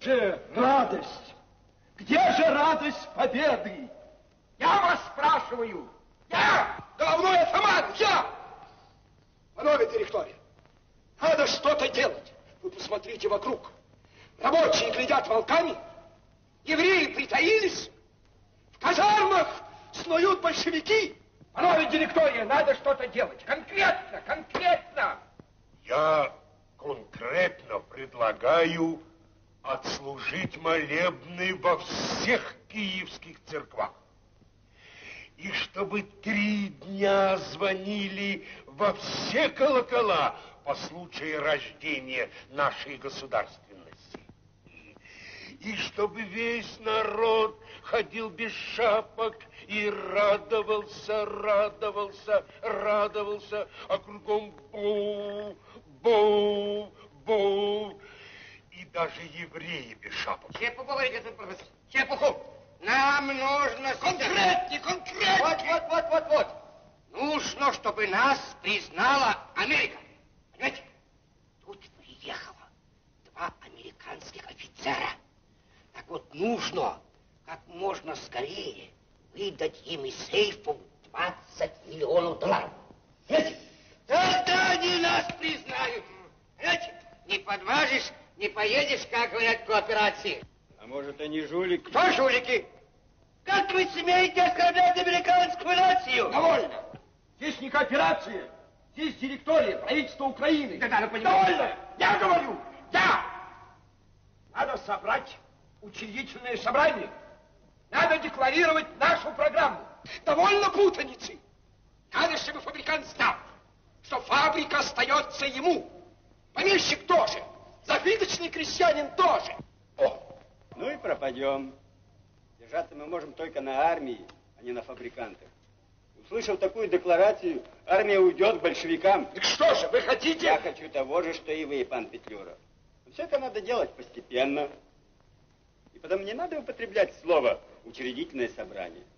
Где радость? Где же радость победы? Я вас спрашиваю. Я! Головной атаман! Я! Панове директоре, надо что-то делать. Вы посмотрите вокруг. Рабочие глядят волками. Евреи притаились. В казармах снуют большевики. Панове директоре, надо что-то делать. Конкретно, конкретно. Я конкретно предлагаю отслужить молебны во всех киевских церквах. И чтобы 3 дня звонили во все колокола по случаю рождения нашей государственности. И чтобы весь народ ходил без шапок и радовался, а кругом боу, боу, боу. И даже евреи без шапок. Чепуху говорите, господин профессор, чепуху. Нам нужно... Конкретнее, конкретнее. Вот. Нужно, чтобы нас признала Америка. Понимаете? Тут приехало 2 американских офицера. Так вот, нужно как можно скорее выдать им из сейфов $20 миллионов. Понимаете? Тогда они нас признают. Понимаете? Не подважишь, не поедешь, как говорят в кооперации. А может, они жулики? Кто жулики? Как вы смеете оскорблять американскую нацию? Довольно. Здесь не кооперация, здесь директория, правительство Украины. Да, вы понимаете. Довольно! Я говорю, я! Надо собрать учредительное собрание. Надо декларировать нашу программу. Довольно путаницы. Надо, чтобы фабрикант знал, что фабрика остается ему. Помещик тоже. Зажиточный крестьянин тоже. Ну и пропадем. Держаться мы можем только на армии, а не на фабрикантах. Услышав такую декларацию, армия уйдет к большевикам. Так что же, вы хотите? Я хочу того же, что и вы, пан Петлюра. Но все это надо делать постепенно. И потом не надо употреблять слово «учредительное собрание».